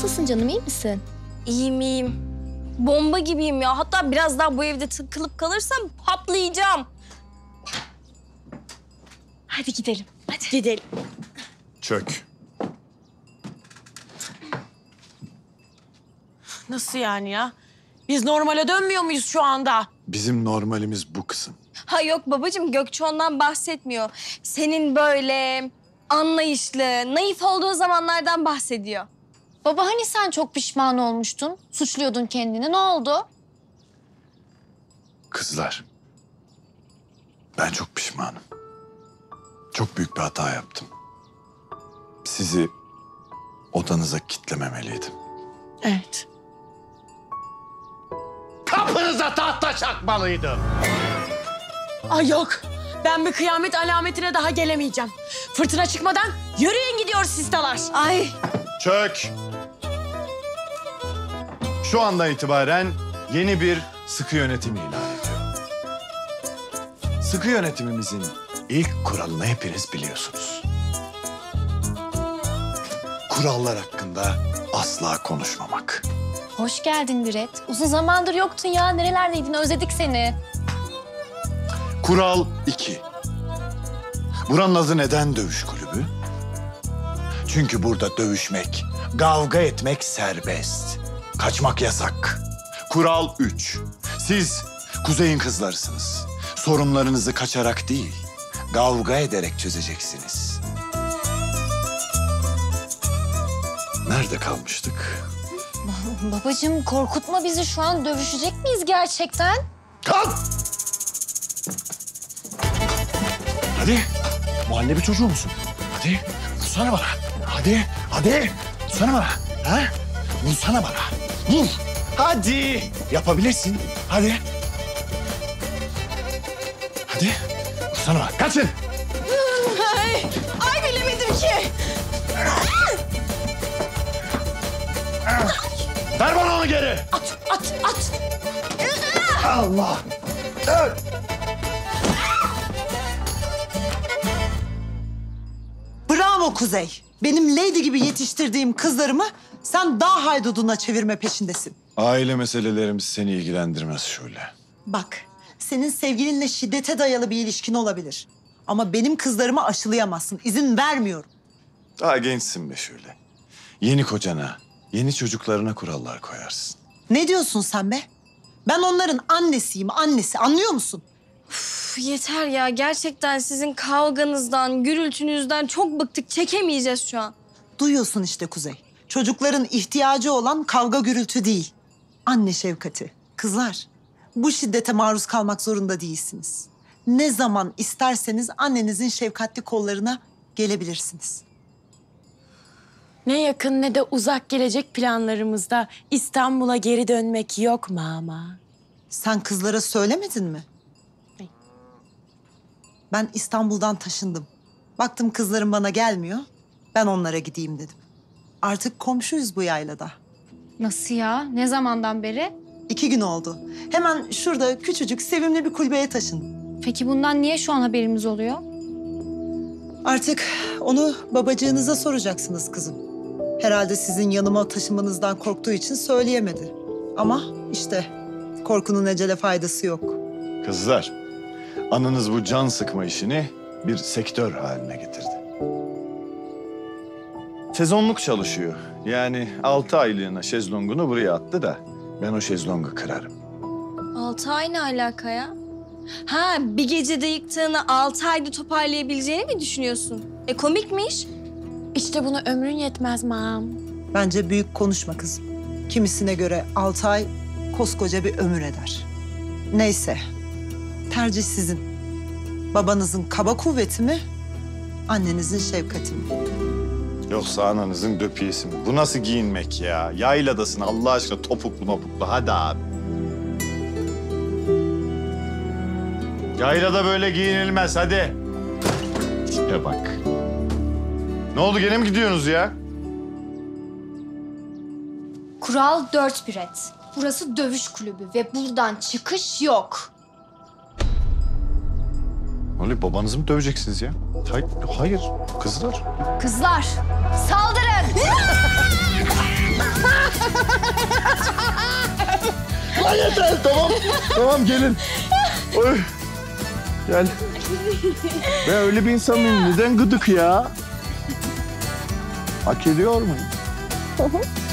Nasılsın canım, iyi misin? İyiyim, iyiyim. Bomba gibiyim ya. Hatta biraz daha bu evde tıkılıp kalırsam patlayacağım. Hadi gidelim. Hadi. Gidelim. Çök. Nasıl yani ya? Biz normale dönmüyor muyuz şu anda? Bizim normalimiz bu kızım. Ha yok babacığım, Gökçe ondan bahsetmiyor. Senin böyle anlayışlı, naif olduğu zamanlardan bahsediyor. Baba hani sen çok pişman olmuştun, suçluyordun kendini, ne oldu? Kızlar. Ben çok pişmanım. Çok büyük bir hata yaptım. Sizi odanıza kitlememeliydim. Evet. Kapınıza tahta çakmalıydım. Ay yok. Ben bir kıyamet alametine daha gelemeyeceğim. Fırtına çıkmadan yürüyün gidiyoruz sistalar. Ay. Çök. Şu andan itibaren yeni bir sıkı yönetim ilan ediyorum. Sıkı yönetimimizin ilk kuralını hepiniz biliyorsunuz. Kurallar hakkında asla konuşmamak. Hoş geldin Biret. Uzun zamandır yoktun ya, nerelerdeydin, özledik seni. Kural 2. Buranın adı neden dövüş kulübü? Çünkü burada dövüşmek, kavga etmek serbest. Kaçmak yasak. Kural 3. Siz Kuzey'in kızlarısınız. Sorunlarınızı kaçarak değil, kavga ederek çözeceksiniz. Nerede kalmıştık? Babacığım korkutma bizi, şu an dövüşecek miyiz gerçekten? Kalk! Hadi. Muhallebi çocuğu musun? Hadi. Vursana bana. Hadi. Hadi. Vursana bana. Ha? Vursana bana. Vur. Hadi. Yapabilirsin. Hadi. Hadi. Vursana bana. Kaçın. Ay bilemedim ki. Ver bana onu geri. At. Allah. Evet. Bravo Kuzey. Benim lady gibi yetiştirdiğim kızlarımı sen dağ hayduduna çevirme peşindesin. Aile meselelerimiz seni ilgilendirmez şöyle. Bak, senin sevgilinle şiddete dayalı bir ilişkin olabilir. Ama benim kızlarımı aşılayamazsın. İzin vermiyorum. Daha gençsin be şöyle. Yeni kocana, yeni çocuklarına kurallar koyarsın. Ne diyorsun sen be? Ben onların annesiyim, annesi. Anlıyor musun? Üf, yeter ya. Gerçekten sizin kavganızdan, gürültünüzden çok bıktık. Çekemeyeceğiz şu an. Duyuyorsun işte Kuzey. Çocukların ihtiyacı olan kavga gürültü değil. Anne şefkati. Kızlar, bu şiddete maruz kalmak zorunda değilsiniz. Ne zaman isterseniz annenizin şefkatli kollarına gelebilirsiniz. Ne yakın ne de uzak gelecek planlarımızda İstanbul'a geri dönmek yok mama. Sen kızlara söylemedin mi? Ne? Ben İstanbul'dan taşındım. Baktım kızlarım bana gelmiyor. Ben onlara gideyim dedim. Artık komşuyuz bu yaylada. Nasıl ya? Ne zamandan beri? 2 gün oldu. Hemen şurada küçücük sevimli bir kulübeye taşındım. Peki bundan niye şu an haberimiz oluyor? Artık onu babacığınıza soracaksınız kızım. Herhalde sizin yanıma taşımanızdan korktuğu için söyleyemedi. Ama işte korkunun ecele faydası yok. Kızlar, ananız bu can sıkma işini bir sektör haline getirdi. Sezonluk çalışıyor. Yani 6 aylığına şezlongunu buraya attı da ben o şezlongu kırarım. 6 ay ne alaka ya? Ha, bir gecede yıktığını 6 ayda toparlayabileceğini mi düşünüyorsun? Komikmiş. İşte buna ömrün yetmez mam. Bence büyük konuşma kızım. Kimisine göre 6 ay koskoca bir ömür eder. Neyse, tercih sizin. Babanızın kaba kuvveti mi, annenizin şefkati mi? Yoksa ananızın döpiyesi mi? Bu nasıl giyinmek ya? Yayladasın Allah aşkına topuklu mopuklu. Hadi abi. Yaylada böyle giyinilmez hadi. Tipe bak. Ne oldu gene mi gidiyorsunuz ya? Kural 4 Biret. Burası dövüş kulübü ve buradan çıkış yok. Öyle babanızı mı döveceksiniz ya? Hayır, kızlar. Kızlar saldırın. Ay yeter, tamam. Tamam, gelin. Oy. Gel. Ben öyle bir insan mıyım? Neden gıdık ya? Hak ediyor muyum?